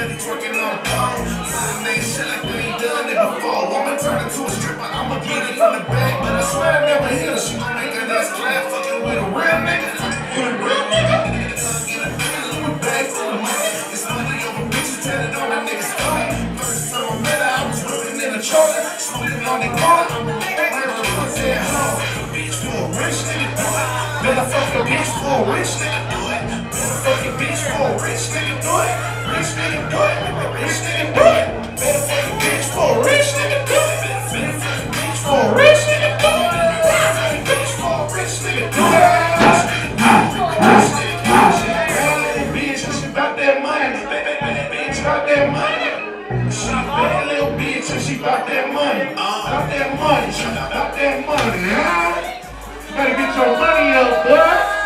steady twerking on the phone. Putting that shit like we ain't done it before. Woman turn into a stripper, I'ma get it from the back. But I swear I never hit her. She gon' make her ass clap. Fucking with a real nigga. With a real nigga. Get a nigga with bags full of money. It's money over bitches, tatted on my niggas' stomach. First time I met her, I was whipping in a Jordan. Smoking on the corner, I'm a nigga. Pussy at home. Bitch for a rich nigga do it. Better fuck your bitch for a rich nigga do it. Better fuck your bitch for a rich nigga do it. Rich nigga do it. Rich nigga do it. Better fuck your bitch for a rich nigga do it. Better fuck your bitch for a rich nigga do it. Better fuck your bitch for a rich nigga do it. Rich nigga do it. Bad little bitch, and she bout that money. Bad bitch bout that money. She a bad little bitch, and she bout that money. Bout that money. She bout that money. Better get your money up, boy.